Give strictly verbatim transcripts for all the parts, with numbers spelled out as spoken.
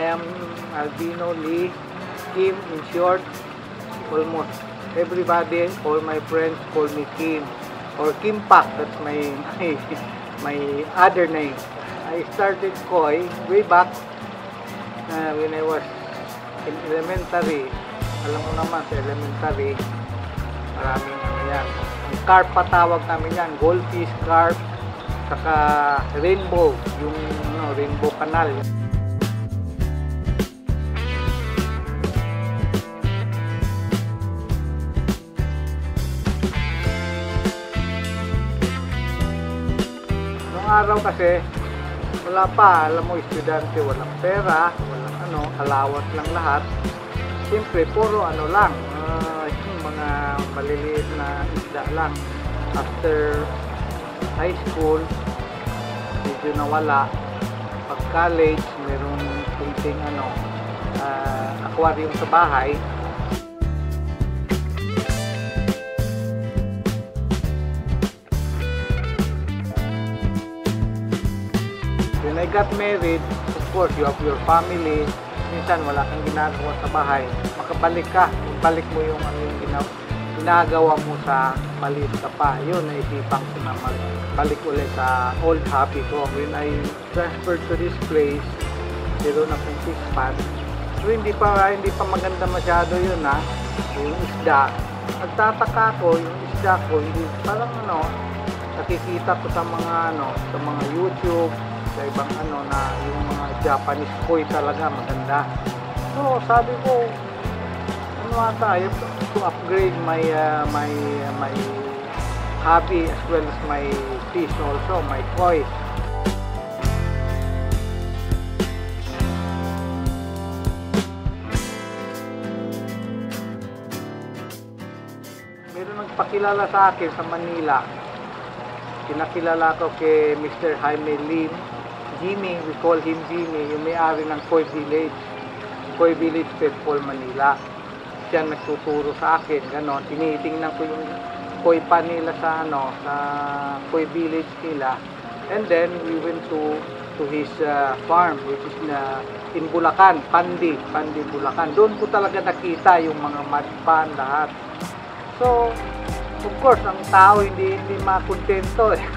I am Albino Lee, Kim in short. Almost everybody, all my friends call me Kim or Kim Pak. That's my, my, my other name. I started koi way back uh, when I was in elementary. Alam mo naman sa elementary, maraming ano yan. Carp pa tawag namin yan, goldfish, carp, saka rainbow, yung ano, rainbow canal. Noong araw kasi, wala pa, alam mo, estudyante, walang pera, walang ano, alawat lang lahat. Siyempre, puro ano lang, uh, yung mga maliliit na isda lang. After high school, medyo nawala. Pag college, meron kunting ano, uh, aquarium sa bahay. When I got married, of course, you have your family. Minsan wala kang ginagawa sa bahay. Makabalik ka, balik mo yung ano yung ginagawa mo sa maliit ka pa. Yun, naisipan ko na magbalik ulit sa old hobby ko. When I transferred to this place, meron akong fish pond. So hindi pa, hindi pa maganda masyado yun ha, yung isda. Nagtataka ko, yung isda ko, hindi, parang ano, nakikita ko sa mga ano, sa mga YouTube, sa ibang ano na yung mga Japanese koi talaga maganda. So sabi ko, ano ata, I have to upgrade my uh, my uh, my hobby as well as my fish also, my koi. Meron nagpakilala sa akin sa Manila. Pinakilala ko kay Mister Jaime Lim, Jimmy, we call him Jimmy, yung may-ari ng Koi Village, Koi Village, Pedpol, Manila. Siya nagtuturo sa akin, ganon. Tinitingnan ko yung koi pa nila sa ano, sa Koi Village nila. And then we went to to his uh, farm, which is na in Bulacan, Pandi, Pandi, Bulacan. Doon ko talaga nakita yung mga mud pan lahat. So, of course, ang tao hindi hindi makontento eh.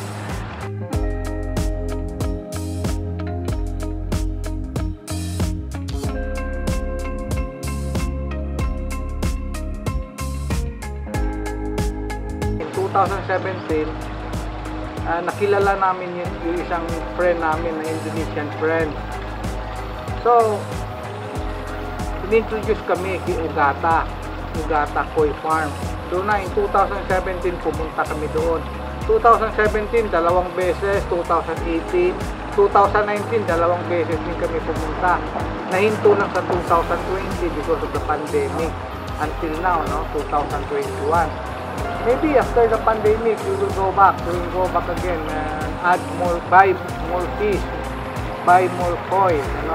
twenty seventeen, uh, nakilala namin yung, yung isang friend namin na Indonesian friend. So, in-introduce kami kay Ogata, Ogata Koi Farm. Doon na, in twenty seventeen, pumunta kami doon. twenty seventeen, dalawang beses, twenty eighteen, twenty nineteen, dalawang beses din kami pumunta. Nahinto lang sa twenty twenty because of the pandemic. Until now, no, twenty twenty-one. Maybe after the pandemic, we will go back. We will go back again and add more, buy more fish, buy more koi, ano.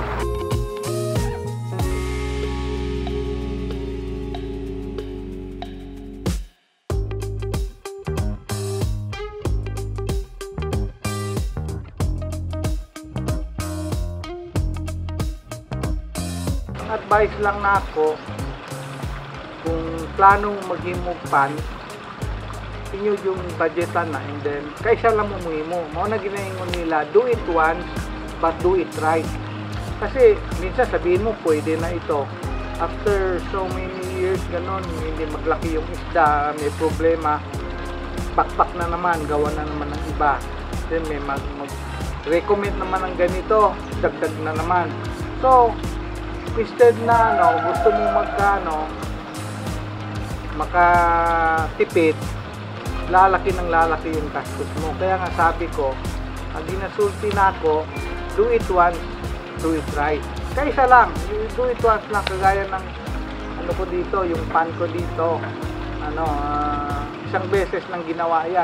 Ang advice lang na ako, kung planong maghimog pan, inyo yung budgetan na, and then kaysa lang mumuhi mo. Mao na ginaingon nila, do it once but do it right. Kasi minsan sabihin mo pwede na ito, after so many years ganon, hindi maglaki yung isda, may problema, pakpak na naman, gawa na naman ng iba. Then may mag, mag recommend naman ng ganito, dagdag na naman. So instead na ano, gusto mo magkano makatipid, lalaki ng lalaki yung gastos mo. Kaya nga sabi ko, ang ginasulti na ako, do it once, do it right. Kaysa lang, do it once lang, kagaya ng ano ko dito, yung pan ko dito, ano, uh, isang beses lang ginawa yan.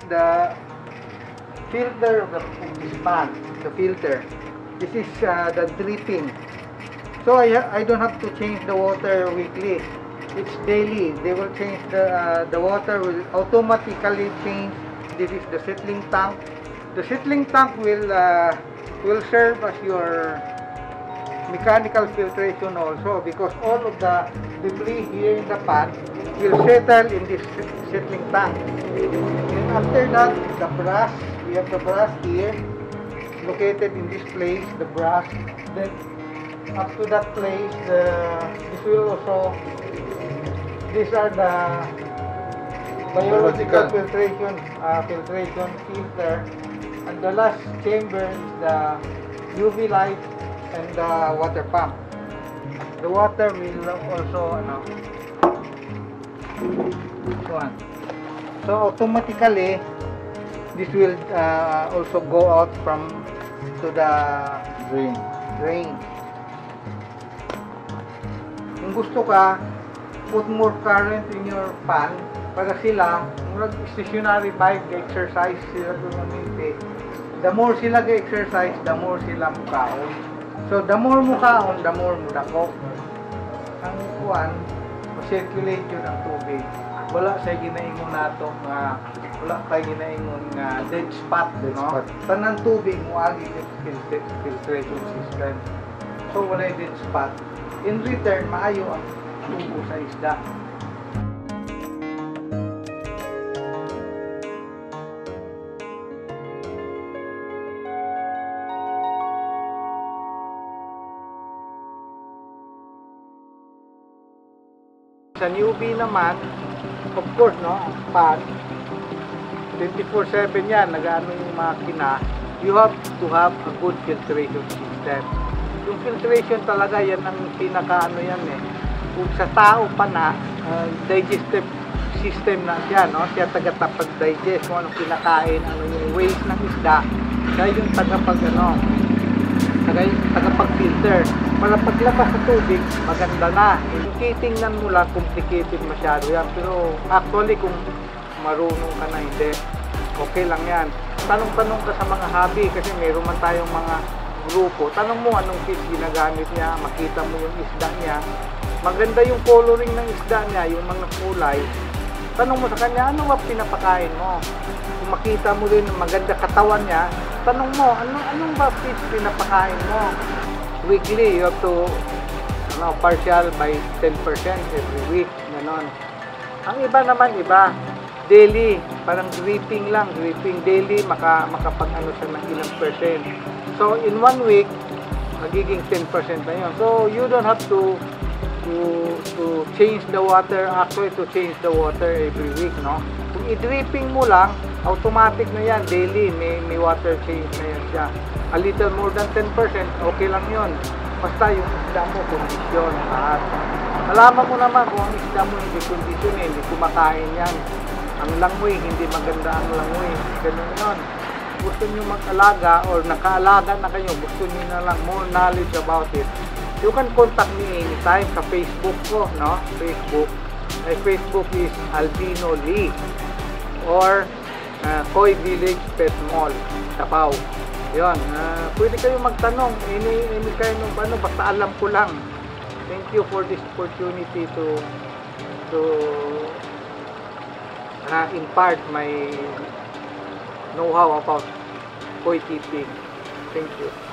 the filter of the of this pan, the filter. This is uh, the dripping. So I I don't have to change the water weekly. It's daily. They will change the uh, the water will automatically change. This is the settling tank. The settling tank will uh, will serve as your mechanical filtration also, because all of the debris here in the pan will settle in this settling tank. And after that, the brush, we have the brush here located in this place, the brush. Then up to that place, the this will also, these are the biological filtration uh, filtration filter, and the last chamber is the U V light and the water pump. The water will also ano, one. So automatically this will uh, also go out from to the Drain. drain. Kung gusto ka, put more current in your pan para sila, murag stationary bike exercise sila permanente. The more sila ga-exercise, the more sila mukaon. So the more mukaon, the more mudako. Ang kuan, ma-circulate yun ang tubig. Wala sa ginaingon nato nga wala pa ginaingon nga dead spot, Dead no? spot. Tanang tubig mo agi filter, filtration system. So wala dead spot. In return, maayo ang tubo sa isda. Sa newbie naman, of course, no, pan, twenty-four seven yan, nag-ano yung makina, you have to have a good filtration system. Yung filtration talaga, yan ang pinaka-ano yan eh. Kung sa tao pa na, uh, digestive system na siya, no? Siya taga-tapag-digest, kung anong kinakain, ano yung waste ng isda, siya yung tagapag, ano, tagapag-filter. Para paglabas sa tubig, maganda na. Yung titingnan mo lang, complicated masyado yan. Pero actually, kung marunong ka na, hindi, okay lang yan. Tanong-tanong ka sa mga hobby, kasi meron man tayong mga grupo. Tanong mo anong fish ginagamit niya, makita mo yung isda niya. Maganda yung coloring ng isda niya, yung mga kulay. Tanong mo sa kanya, ano ba pinapakain mo? Kung makita mo rin maganda katawan niya, tanong mo, ano, anong ba fish pinapakain mo? Weekly, you have to ano, partial by ten percent every week, ganon. Ang iba naman, iba, daily, parang dripping lang, dripping daily, maka, makapag ano siya ng ilang percent. So, in one week, magiging ten percent na yun. So, you don't have to to to change the water, actually to change the water every week, no? Kung i-dripping mo lang, automatic na yan, daily, may, may water change na yan siya. A little more than ten percent, okay lang yun. Basta yung isda mo, kondisyon, lahat. Malaman mo naman kung ang isda mo hindi kondisyon, eh, hindi kumakain yan. Ang langoy, hindi maganda ang langoy. Ganun yun. Gusto nyo mag-alaga or naka-alaga na kayo, gusto nyo na lang more knowledge about it, you can contact me anytime sa Facebook ko, no? Facebook. My Facebook is Albino Lee or uh, Koi Village Pet Mall, Davao. Yun, uh, pwede kayo magtanong any, any kind of ano, basta alam ko lang. Thank you for this opportunity to to uh, impart my know-how about koi keeping. Thank you.